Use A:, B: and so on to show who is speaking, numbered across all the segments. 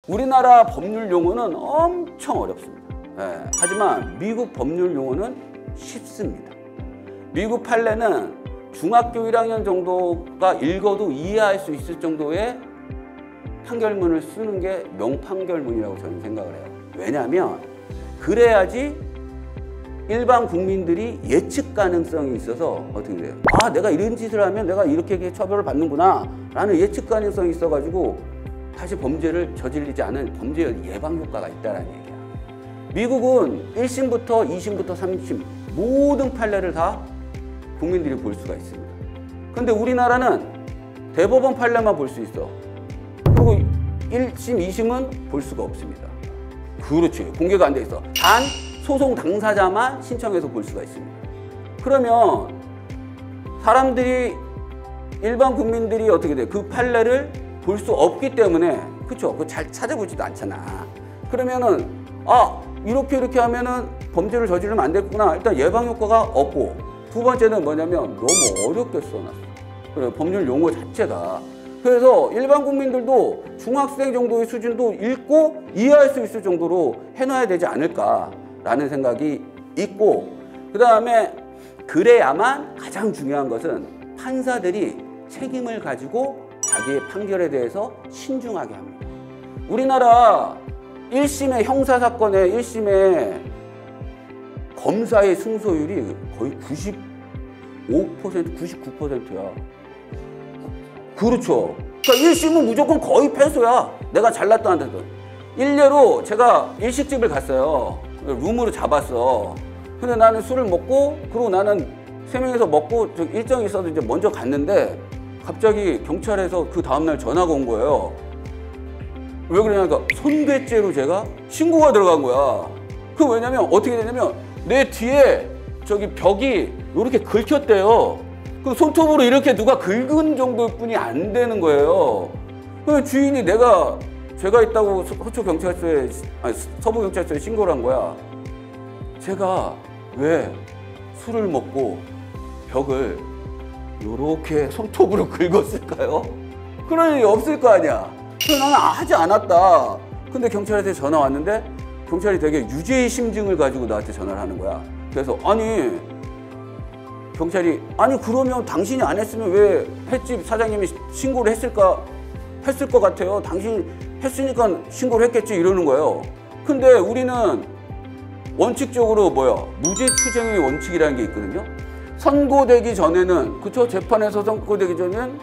A: 우리나라 법률 용어는 엄청 어렵습니다. 예, 하지만 미국 법률 용어는 쉽습니다. 미국 판례는 중학교 1학년 정도가 읽어도 이해할 수 있을 정도의 판결문을 쓰는 게 명판결문이라고 저는 생각을 해요. 왜냐하면 그래야지 일반 국민들이 예측 가능성이 있어서 어떻게 돼요? 아, 내가 이런 짓을 하면 내가 이렇게 처벌을 받는구나 라는 예측 가능성이 있어가지고 다시 범죄를 저지르지 않은 범죄 예방 효과가 있다는 얘기야. 미국은 1심부터 2심부터 3심 모든 판례를 다 국민들이 볼 수가 있습니다. 근데 우리나라는 대법원 판례만 볼 수 있어. 그리고 1심, 2심은 볼 수가 없습니다. 그렇지. 공개가 안 돼 있어. 단 소송 당사자만 신청해서 볼 수가 있습니다. 그러면 사람들이 일반 국민들이 어떻게 돼? 그 판례를 볼 수 없기 때문에 그렇죠. 그거 잘 찾아보지도 않잖아. 그러면은 이렇게 하면은 범죄를 저지르면 안 됐구나. 일단 예방 효과가 없고 두 번째는 뭐냐면 너무 어렵게 써놨어. 그래, 법률 용어 자체가. 그래서 일반 국민들도 중학생 정도의 수준도 읽고 이해할 수 있을 정도로 해놔야 되지 않을까라는 생각이 있고, 그 다음에 그래야만 가장 중요한 것은 판사들이 책임을 가지고 자기의 판결에 대해서 신중하게 합니다. 우리나라 1심의 형사사건의 1심의 검사의 승소율이 거의 95%, 99%야. 그렇죠. 그러니까 1심은 무조건 거의 패소야. 내가 잘났다 한다든. 일례로 제가 일식집을 갔어요. 룸으로 잡았어. 근데 나는 술을 먹고, 그리고 나는 3명이서 먹고 일정이 있어서 이제 먼저 갔는데 갑자기 경찰에서 그 다음날 전화가 온 거예요. 왜 그러냐니까 손괴죄로 제가 신고가 들어간 거야. 그 왜냐면 어떻게 되냐면 내 뒤에 저기 벽이 이렇게 긁혔대요. 그 손톱으로 이렇게 누가 긁은 정도일 뿐이 안 되는 거예요. 그 주인이 제가 있다고 서부경찰서에 신고를 한 거야. 제가 왜 술을 먹고 벽을 이렇게 손톱으로 긁었을까요? 그럴 일이 없을 거 아니야. 그래서 나는 하지 않았다. 근데 경찰한테 전화 왔는데 경찰이 되게 유죄의 심증을 가지고 나한테 전화를 하는 거야. 그래서 경찰이 그러면 당신이 안 했으면 왜 횟집 사장님이 신고를 했을 것 같아요. 당신이 했으니까 신고를 했겠지 이러는 거예요. 근데 우리는 원칙적으로 무죄 추정의 원칙이라는 게 있거든요. 선고되기 전에는, 그쵸? 재판에서 선고되기 전에는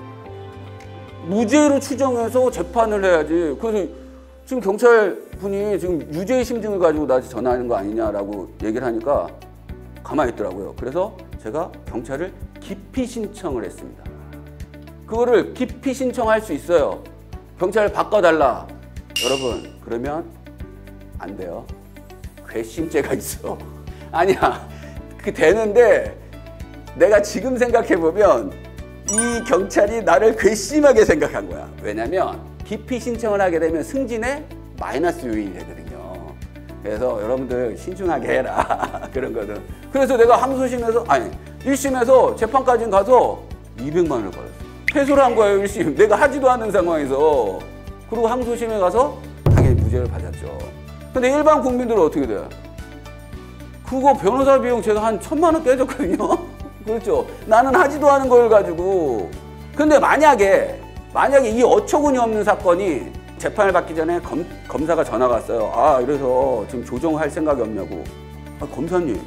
A: 무죄로 추정해서 재판을 해야지. 그래서 지금 경찰분이 지금 유죄의 심증을 가지고 나한테 전화하는 거 아니냐라고 얘기를 하니까 가만히 있더라고요. 그래서 제가 경찰을 기피 신청을 했습니다. 그거를 기피 신청할 수 있어요. 경찰을 바꿔달라. 여러분, 그러면 안 돼요. 괘씸죄가 있어. 아니야. 되는데 내가 지금 생각해보면 이 경찰이 나를 괘씸하게 생각한 거야. 왜냐면 기피 신청을 하게 되면 승진에 마이너스 요인이 되거든요. 그래서 여러분들 신중하게 해라. 그런 거는. 그래서 내가 항소심에서 1심에서 재판까지 가서 200만 원을 받았어. 패소를 한 거예요. 1심. 내가 하지도 않은 상황에서. 그리고 항소심에 가서 당연히 무죄를 받았죠. 근데 일반 국민들은 어떻게 돼요? 그거 변호사 비용 제가 한 1,000만 원 깨졌거든요. 그렇죠. 나는 하지도 않은 걸 가지고. 근데 만약에 이 어처구니 없는 사건이 재판을 받기 전에 검사가 전화가 왔어요. 이래서 지금 조정할 생각이 없냐고. 검사님,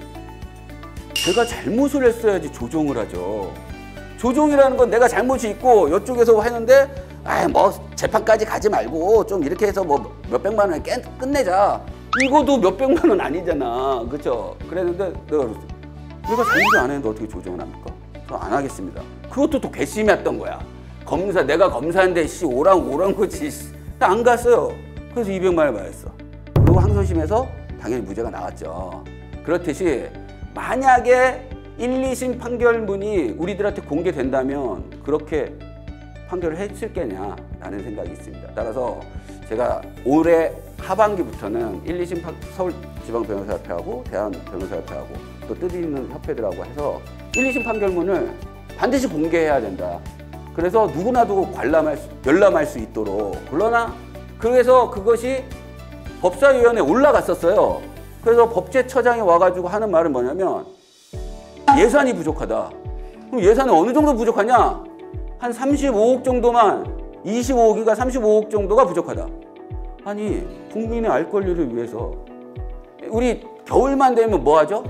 A: 제가 잘못을 했어야지 조정을 하죠. 조정이라는 건 내가 잘못이 있고 이쪽에서 했는데 재판까지 가지 말고 좀 이렇게 해서 몇백만 원에 끝내자. 이거도 몇백만 원 아니잖아. 그렇죠? 그랬는데 내가 잘못을 안 했는데 어떻게 조정을 합니까? 저 안 하겠습니다. 그것도 또 괘씸했던 거야. 내가 검사인데 오란 거지. 나 안 갔어요. 그래서 200만 원 받았어. 그리고 항소심에서 당연히 무죄가 나왔죠. 그렇듯이 만약에 1, 2심 판결문이 우리들한테 공개된다면 그렇게 판결을 했을 거냐라는 생각이 있습니다. 따라서 제가 올해 하반기부터는 1, 2심 서울지방변호사협회하고 대한변호사협회하고 또 뜻있는 협회들하고 해서 1, 2심 판결문을 반드시 공개해야 된다. 그래서 누구나도 열람할 수 있도록. 그러나 그래서 그것이 법사위원회에 올라갔었어요. 그래서 법제처장이 와가지고 하는 말은 뭐냐면 예산이 부족하다. 그럼 예산은 어느 정도 부족하냐? 한 35억 정도만, 25억이가 35억 정도가 부족하다. 아니, 국민의 알 권리를 위해서 우리 겨울만 되면 뭐 하죠?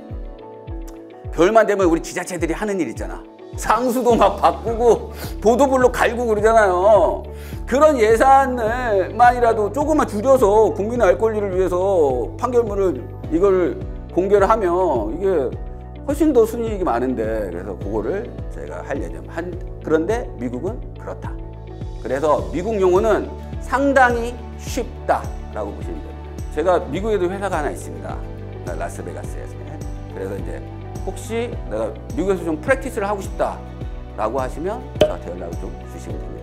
A: 겨울만 되면 우리 지자체들이 하는 일 있잖아. 상수도 막 바꾸고 보도블록 갈고 그러잖아요. 그런 예산을만이라도 조금만 줄여서 국민의 알 권리를 위해서 판결문을 이걸 공개를 하면 이게 훨씬 더 순이익이 많은데, 그래서 그거를 저희가 할 예정. 그런데 미국은 그렇다. 그래서 미국 용어는 상당히 쉽다라고 보시면 됩니다. 제가 미국에도 회사가 하나 있습니다. 라스베가스에서. 그래서 이제 혹시 내가 미국에서 좀 프랙티스를 하고 싶다라고 하시면 저한테 연락을 좀 주시면 됩니다.